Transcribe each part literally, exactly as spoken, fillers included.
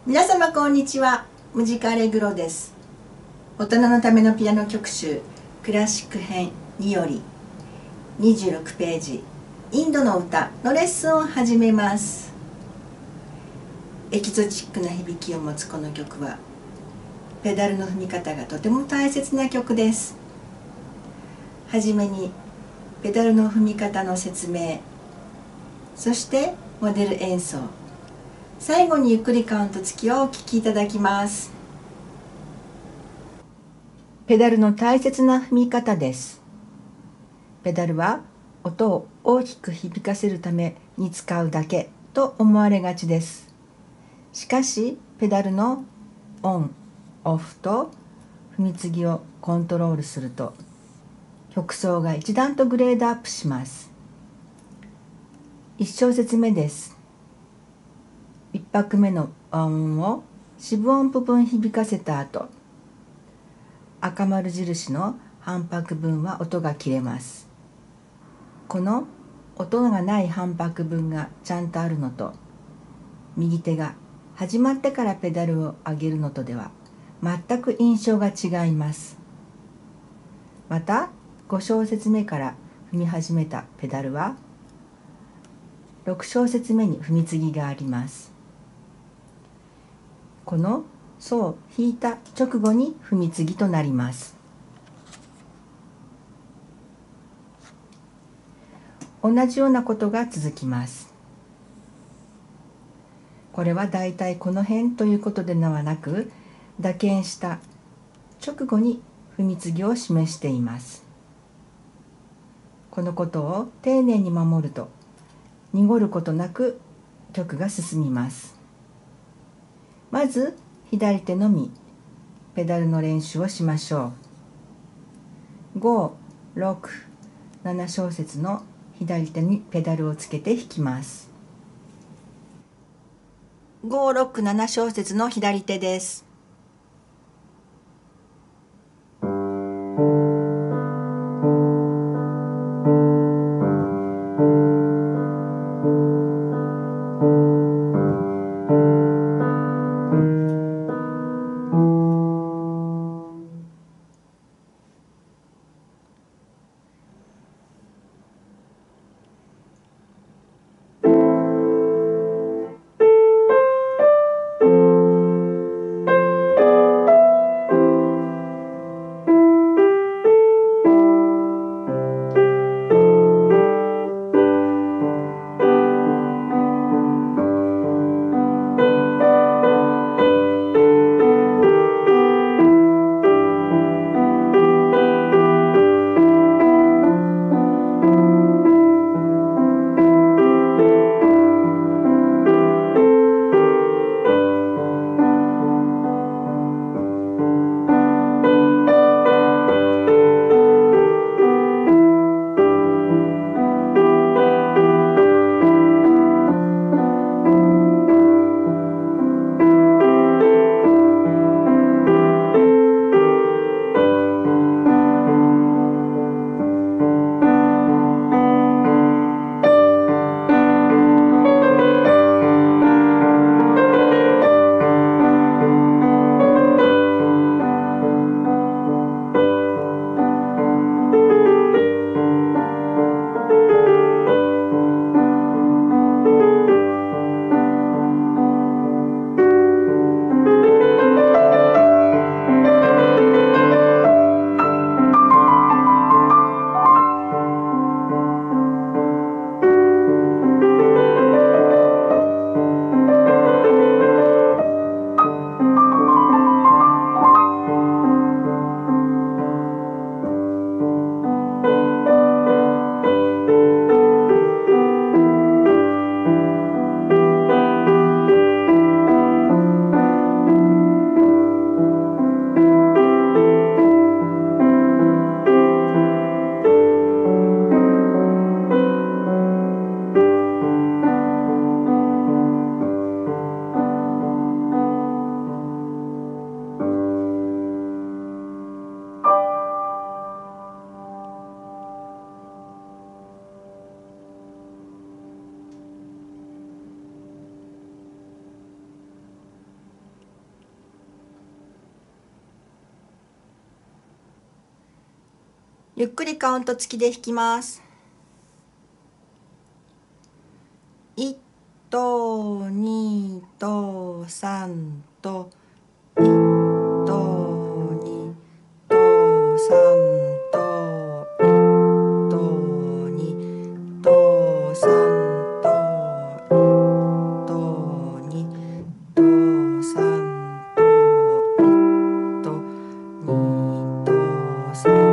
皆様こんにちは。ムジカアレグロです。大人のためのピアノ曲集クラシック編によりにじゅうろくページインドの歌のレッスンを始めます。エキゾチックな響きを持つこの曲はペダルの踏み方がとても大切な曲です。はじめにペダルの踏み方の説明、そしてモデル演奏、最後にゆっくりカウント付きをお聴きいただきます。ペダルの大切な踏み方です。ペダルは音を大きく響かせるために使うだけと思われがちです。しかし、ペダルのオン、オフと踏み継ぎをコントロールすると、曲奏が一段とグレードアップします。一小節目です。一拍目の和音を四分音符分響かせた後、赤丸印の半拍分は音が切れます。この音がない半拍分がちゃんとあるのと、右手が始まってからペダルを上げるのとでは全く印象が違います。またご小節目から踏み始めたペダルはろく小節目に踏み継ぎがあります。このソを弾いた直後に踏み継ぎとなります。同じようなことが続きます。これはだいたいこの辺ということではなく、打鍵した直後に踏み継ぎを示しています。このことを丁寧に守ると、濁ることなく曲が進みます。まず左手のみペダルの練習をしましょう。ご、ろく、なな小節の左手にペダルをつけて弾きます。ご、ろく、なな小節の左手です。 ゆっくりカウント付きで弾きます。いとにとさんといとにとさんといとにとさんといとにとさんといとにとさん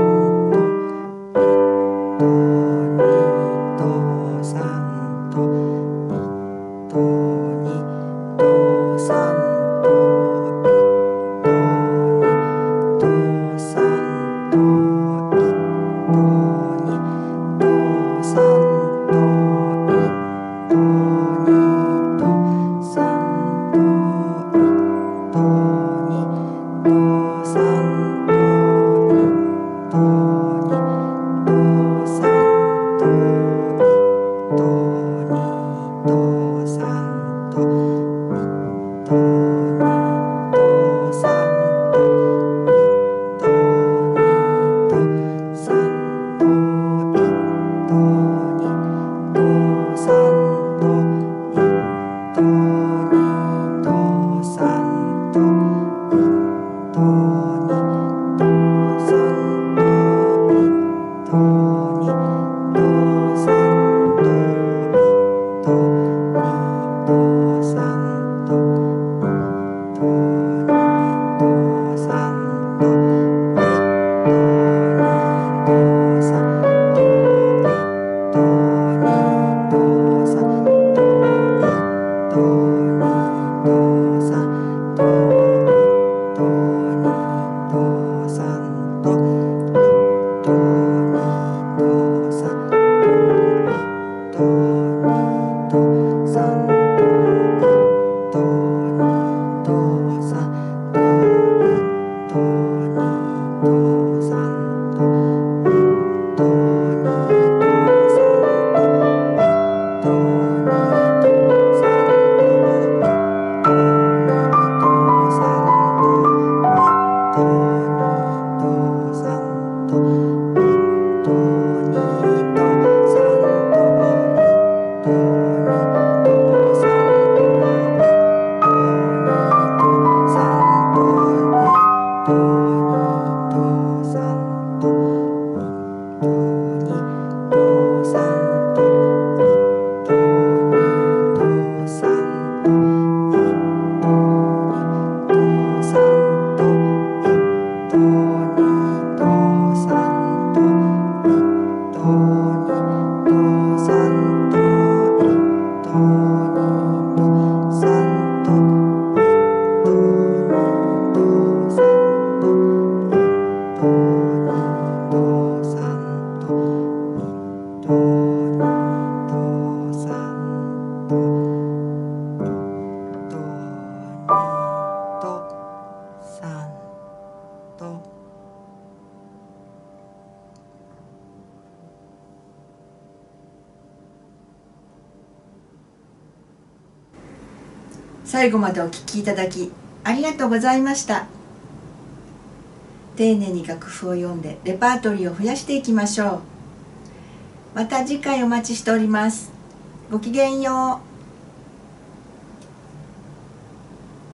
最後までお聴きいただきありがとうございました。丁寧に楽譜を読んでレパートリーを増やしていきましょう。また次回お待ちしております。ごきげんよう。